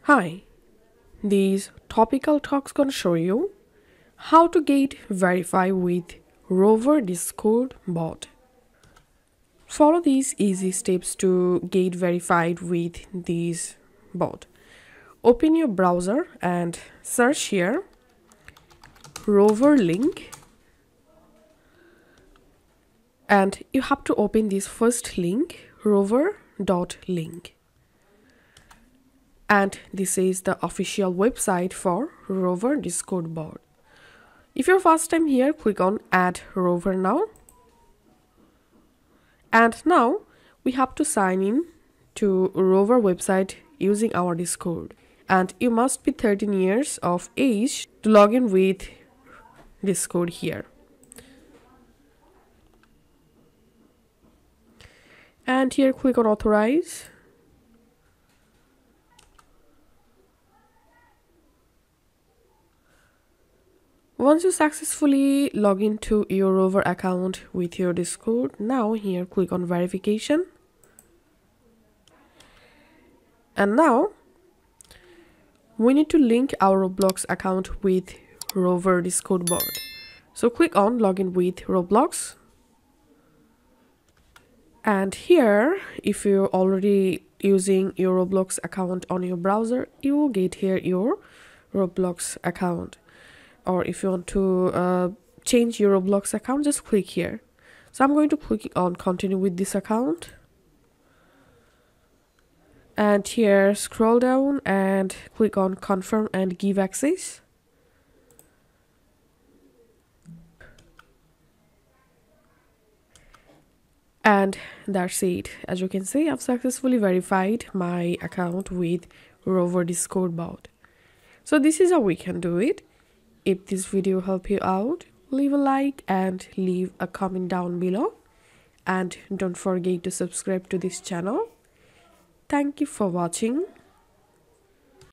Hi, these topical talks gonna show you how to get verified with Rover Discord bot. Follow these easy steps to get verified with this bot. Open your browser and search here Rover link, and you have to open this first link, rover.link. And this is the official website for Rover Discord bot. If you're first time here, click on add Rover now. And now we have to sign in to Rover website using our Discord. And you must be 13 years of age to log in with Discord here. And here click on authorize. Once you successfully log into your Rover account with your Discord, now here click on verification. And now we need to link our Roblox account with Rover Discord bot. So click on login with Roblox. And here, if you're already using your Roblox account on your browser, you will get here your Roblox account. Or if you want to change your Roblox account, just click here. So I'm going to click on continue with this account. And here scroll down and click on confirm and give access. And that's it. As you can see, I've successfully verified my account with Rover Discord bot. So this is how we can do it. If this video helped you out, leave a like and leave a comment down below. And don't forget to subscribe to this channel. Thank you for watching.